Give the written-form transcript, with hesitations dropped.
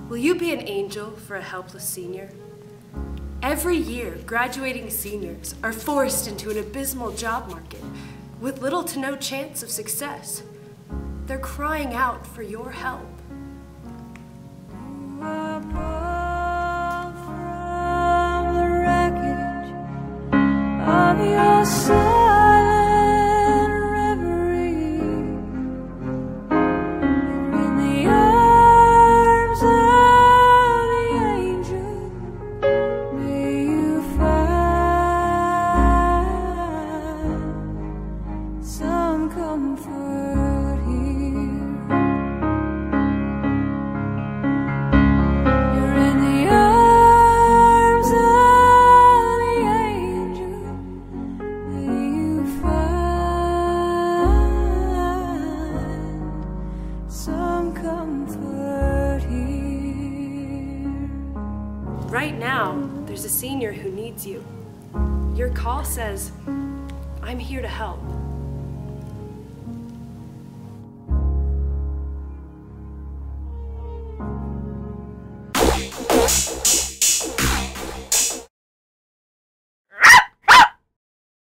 Will you be an angel for a helpless senior? Every year, graduating seniors are forced into an abysmal job market with little to no chance of success. They're crying out for your help. Your silent reverie, you're in the arms of the angel. May you find some comfort here. You're in the arms of the angel. Some comfort here. Right now, there's a senior who needs you. Your call says, I'm here to help.